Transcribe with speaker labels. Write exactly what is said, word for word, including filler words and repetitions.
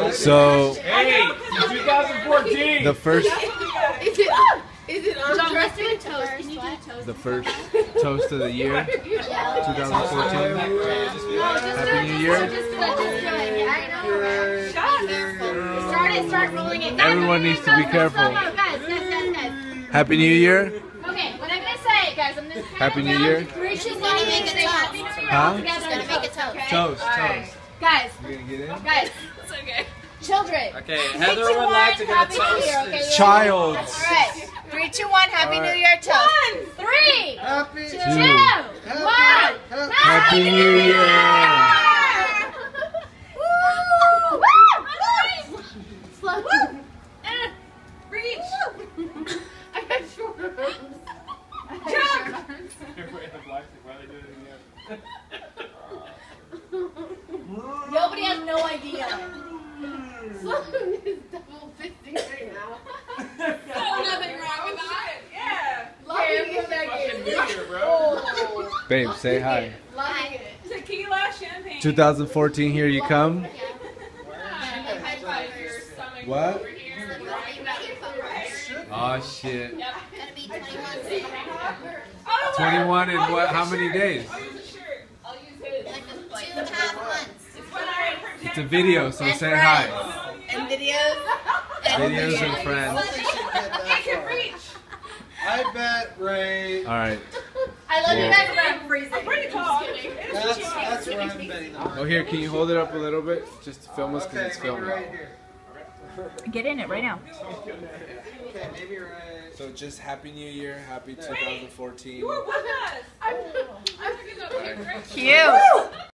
Speaker 1: So,
Speaker 2: hey, twenty fourteen.
Speaker 1: The first,
Speaker 3: Is it, is it on
Speaker 4: John, let's do a
Speaker 3: toast?
Speaker 4: toast. Can you do a toast?
Speaker 1: the first toast of the year, twenty fourteen.
Speaker 4: No, just
Speaker 1: Happy
Speaker 4: do it.
Speaker 1: New
Speaker 4: Just
Speaker 1: Year.
Speaker 4: do it. Just do it. Just do it. I know, man. Start it. Start rolling it. Guys,
Speaker 1: Everyone needs to be
Speaker 4: go,
Speaker 1: careful.
Speaker 4: go, go, Guys, guys, guys, guys.
Speaker 1: Happy New Year.
Speaker 4: Okay, what I'm gonna say, guys, I'm gonna
Speaker 1: Happy New Year.
Speaker 4: Three, two, one,
Speaker 3: gonna make a
Speaker 4: say
Speaker 3: toast.
Speaker 4: Happy New Year
Speaker 1: Huh?
Speaker 4: all together.
Speaker 3: Gonna make a toast.
Speaker 4: Okay?
Speaker 1: Toast,
Speaker 4: Alright.
Speaker 1: toast.
Speaker 4: Guys,
Speaker 1: You gonna get in?
Speaker 4: guys,
Speaker 3: It's okay.
Speaker 4: children.
Speaker 2: Okay,
Speaker 4: Three,
Speaker 2: Heather
Speaker 4: two,
Speaker 2: would
Speaker 4: one,
Speaker 2: like to get a
Speaker 4: Happy New
Speaker 2: toast.
Speaker 4: Year, okay? You
Speaker 1: Child.
Speaker 4: ready? Alright, three, two, one, Happy
Speaker 1: All right.
Speaker 4: New Year toast. One, three,
Speaker 5: Happy
Speaker 4: two,
Speaker 1: Two.
Speaker 4: one.
Speaker 1: Happy New Year.
Speaker 4: Woo! Woo! Slow. Eh, Reach. I got short arms. Jump. Nobody has no idea.
Speaker 3: Sloan is double fisting right now.
Speaker 4: Nothing wrong with that.
Speaker 3: Yeah. Loving it.
Speaker 1: Babe, say hi.
Speaker 3: Loving it.
Speaker 4: Tequila, champagne.
Speaker 1: twenty fourteen, here you come. What? Oh shit.
Speaker 3: Gonna be twenty-one.
Speaker 1: twenty-one in what? How many days?
Speaker 3: Like a two and a half months.
Speaker 1: It's a video, so say hi.
Speaker 3: And videos.
Speaker 1: Videos and friends.
Speaker 5: I bet Ray.
Speaker 1: All right.
Speaker 4: I love you
Speaker 1: Cool.
Speaker 4: guys, but I'm freezing. I'm pretty tall.
Speaker 5: That's that's where I'm betting the
Speaker 1: Oh, here, can you hold it up a little bit? Just to film us because
Speaker 5: Okay,
Speaker 1: it's
Speaker 5: maybe
Speaker 1: filming.
Speaker 5: right here.
Speaker 4: Get in it right now.
Speaker 5: Okay, maybe right.
Speaker 1: So just Happy New Year, Happy twenty fourteen.
Speaker 4: Cute.